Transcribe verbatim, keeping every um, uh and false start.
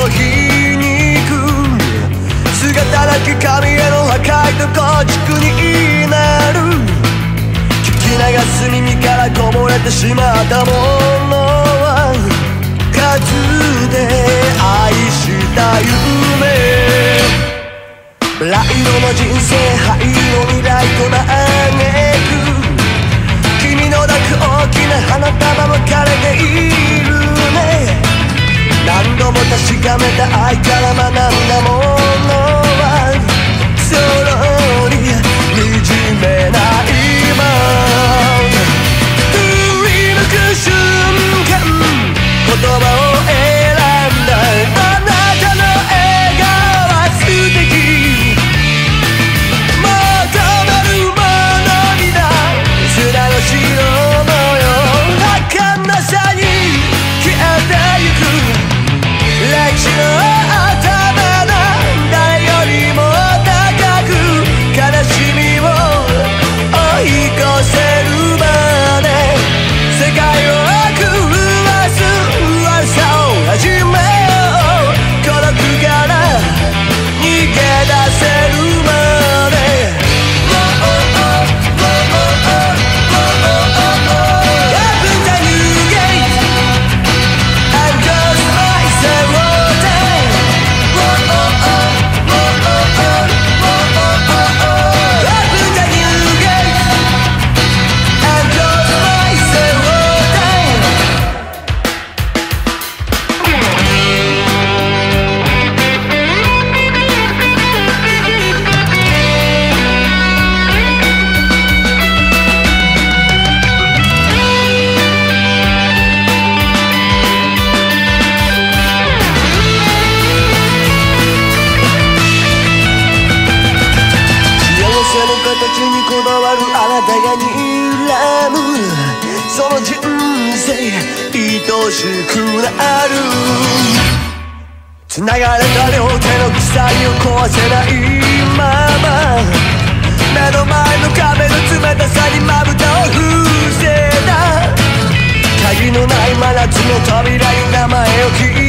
皮肉姿なき神への破壊と構築になる。聞き流す耳からこぼれてしまったものは数で愛した夢。ブライドの人生灰の未来と嘆く君の抱く大きな花束も枯れているね。何度も確かめた愛から学んだものはそろり惨めな今振り向く瞬間言葉を選んだあなたの笑顔は素敵求めるものにな砂の白のよう儚さに消えてゆく歴史の頭の誰よりも高く悲しみを追い越せるまで世界を狂わす悪さを始めよう孤独から逃げ出せるまで Open the new gate and close myselfその人生愛しくなる繋がれた両手の鎖を壊せないまま目の前の壁の冷たさにまぶたを伏せた鍵のない真夏の扉に名前を聞い